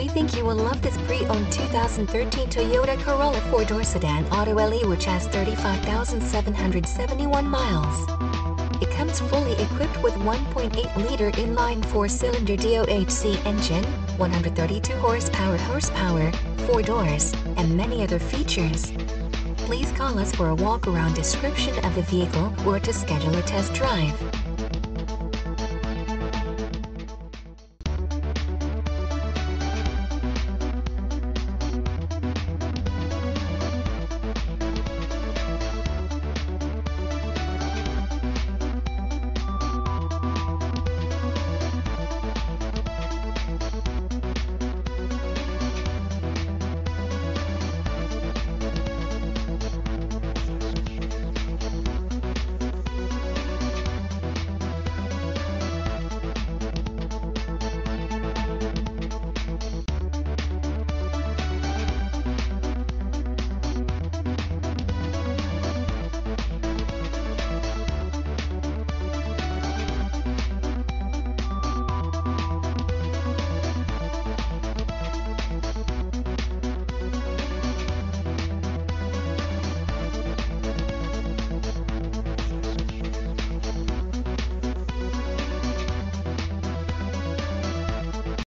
We think you will love this pre-owned 2013 Toyota Corolla 4-door sedan Auto LE, which has 35,771 miles. It comes fully equipped with 1.8-liter inline 4-cylinder DOHC engine, 132 horsepower, 4 doors, and many other features. Please call us for a walk-around description of the vehicle or to schedule a test drive.